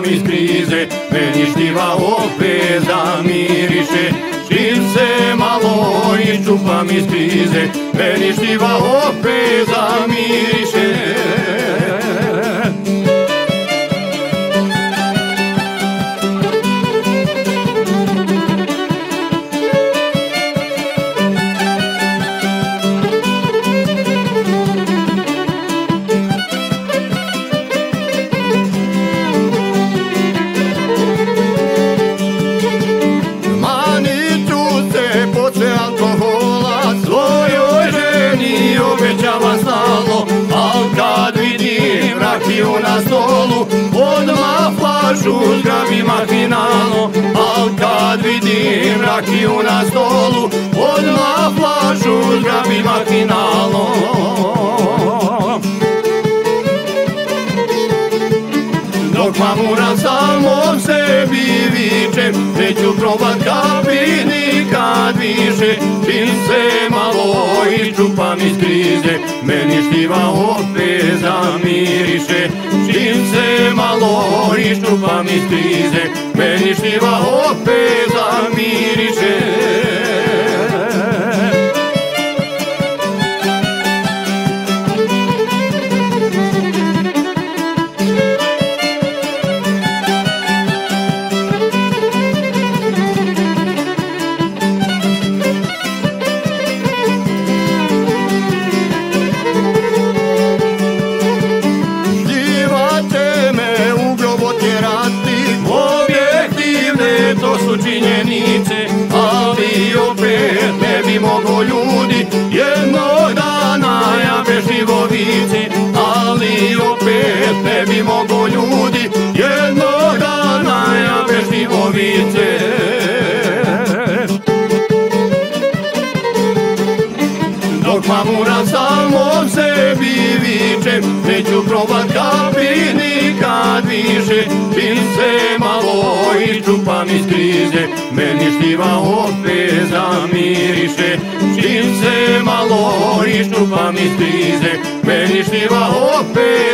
iščupam iz krize, meni štiva opet zamiriše. Čim se malo iščupam iz krize, meni štiva opet zamiriše. Al kad vidim rakiju na stolu, odmah flašu zgrabim mahinalno. Al kad vidim rakiju na stolu, odmah flašu zgrabim mahinalno. Dok mamura samom sebi vičem, neću probat kapi nikad više. Čim se malo iščupam iz krize, meni štiva opet zamiriše. Čim se malo iščupam iz krize, meni štiva opet zamiriše. To su činjenice, ali opet ne bi mogo ljudi jednog dana ja bez živovice. Ali opet ne bi mogo ljudi jednog dana ja bez živovice. Dok mamura samom sebi vičem, neću probat kapi nikad više. Čim se malo iščupam iz krize, meni štiva opet zamiriše. Čim se malo iščupam iz krize, meni štiva opet